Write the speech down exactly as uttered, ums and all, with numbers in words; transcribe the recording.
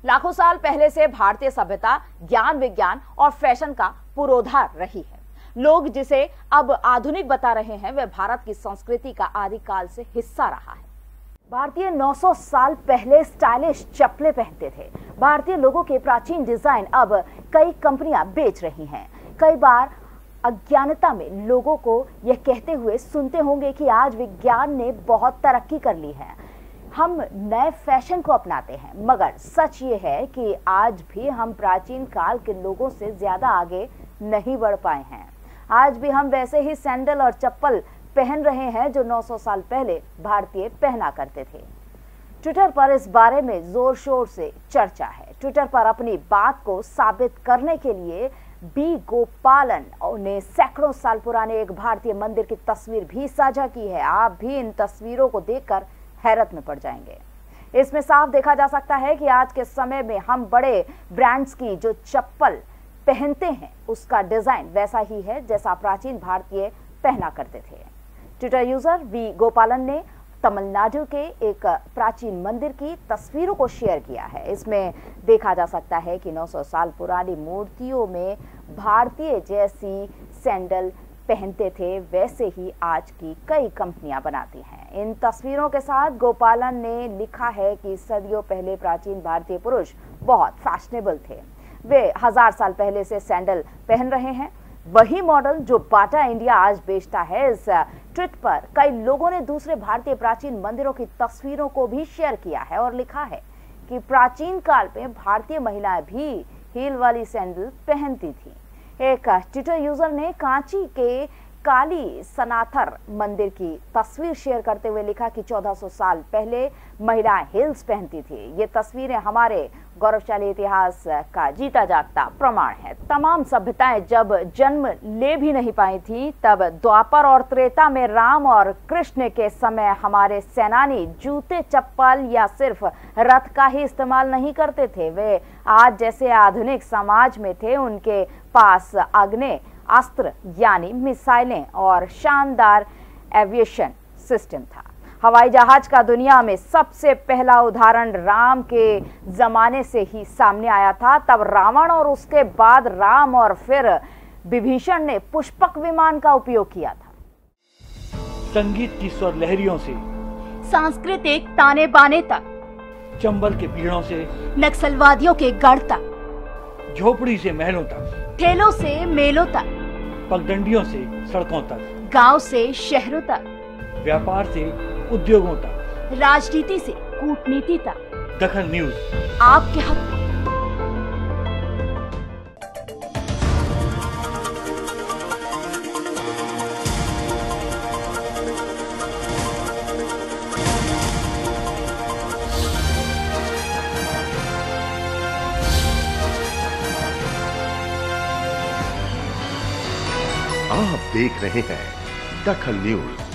लाखों साल पहले से भारतीय सभ्यता ज्ञान, विज्ञान और फैशन का पुरोधा रही है। लोग जिसे अब आधुनिक बता रहे हैं, वह भारत की संस्कृति का आदिकाल से हिस्सा रहा है। भारतीय नौ सौ साल पहले स्टाइलिश चप्पलें पहनते थे। भारतीय लोगों के प्राचीन डिजाइन अब कई कंपनियां बेच रही हैं। कई बार अज्ञानता में लोगों को यह कहते हुए सुनते होंगे कि आज विज्ञान ने बहुत तरक्की कर ली है, हम नए फैशन को अपनाते हैं। मगर सच ये है कि आज भी हम प्राचीन काल के लोगों से ज्यादा आगे नहीं बढ़ पाए हैं। आज भी हम वैसे ही सैंडल और चप्पल पहन रहे हैं जो नौ सौ साल पहले भारतीय पहना करते थे। ट्विटर पर इस बारे में जोर शोर से चर्चा है। ट्विटर पर अपनी बात को साबित करने के लिए बी गोपालन ने सैकड़ों साल पुराने एक भारतीय मंदिर की तस्वीर भी साझा की है। आप भी इन तस्वीरों को देखकर हैरत में पड़ जाएंगे। इसमें साफ देखा जा सकता है कि आज के समय में हम बड़े ब्रांड्स की जो चप्पल पहनते हैं उसका डिजाइन वैसा ही है जैसा प्राचीन भारतीय पहना करते थे। ट्विटर यूजर वी गोपालन ने तमिलनाडु के एक प्राचीन मंदिर की तस्वीरों को शेयर किया है। इसमें देखा जा सकता है कि नौ सौ साल पुरानी मूर्तियों में भारतीय जैसी सैंडल पहनते थे, वैसे ही आज की कई कंपनियां बनाती हैं। इन तस्वीरों के साथ गोपालन ने लिखा है कि सदियों पहले प्राचीन भारतीय पुरुष बहुत फैशनेबल थे। वे हजार साल पहले से सैंडल पहन रहे हैं, वही मॉडल जो बाटा इंडिया आज बेचता है। इस ट्वीट पर कई लोगों ने दूसरे भारतीय प्राचीन मंदिरों की तस्वीरों को भी शेयर किया है और लिखा है कि प्राचीन काल में भारतीय महिलाएं भी हील वाली सैंडल पहनती थी। एक ट्विटर यूजर ने कांची के काली सनाथर मंदिर की तस्वीर शेयर करते हुए लिखा कि चौदह सौ साल पहले महिलाएं हील्स पहनती थी। ये तस्वीरें हमारे गौरवशाली इतिहास का जीता जागता प्रमाण है। तमाम सभ्यताएं जब जन्म ले भी नहीं पाई थी, तब द्वापर और त्रेता में राम और कृष्ण के समय हमारे सेनानी जूते, चप्पल या सिर्फ रथ का ही इस्तेमाल नहीं करते थे। वे आज जैसे आधुनिक समाज में थे, उनके पास आग्नेय अस्त्र यानी मिसाइलें और शानदार एविएशन सिस्टम था। हवाई जहाज का दुनिया में सबसे पहला उदाहरण राम के जमाने से ही सामने आया था। तब रावण और उसके बाद राम और फिर विभीषण ने पुष्पक विमान का उपयोग किया था। संगीत की स्वर लहरियों से सांस्कृतिक ताने बाने तक, चंबल के पीड़ों से नक्सलवादियों के गढ़ तक, झोपड़ी से महलों तक, ठेलों से मेलों तक, पगडंडियों से सड़कों तक, गांव से शहरों तक, व्यापार से उद्योगों तक, राजनीति से कूटनीति तक, दखल न्यूज आपके हक में। आप देख रहे हैं दखल न्यूज।